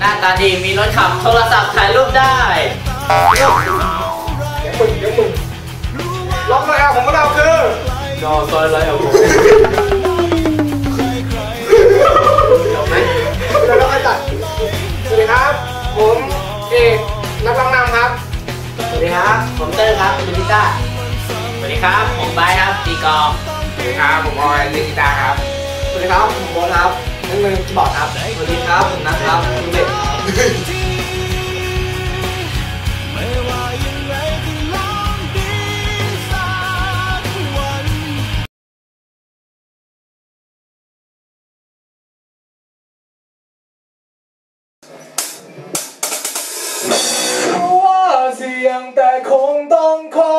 หน้าตาดีมีรถขับโทรศัพท์ถ่ายรูปได้เดี๋ยวมึงล็อกเลยครับผมก็เราคือจอซอยไรเอาผมจบไหมแล้วก็ตัดสวัสดีครับผมเอกนักร้องนำครับสวัสดีครับผมเตอร์ครับเป็นกีตาร์สวัสดีครับผมไบร์ทครับตีกลองสวัสดีครับผมออยเล่นกีตาร์ครับสวัสดีครับผมโบ๊ทครับเล่นมือคีย์บอร์ดครับสวัสดีครับผมนัทครับมือเบสเสี่ยงแต่คงต้องขอ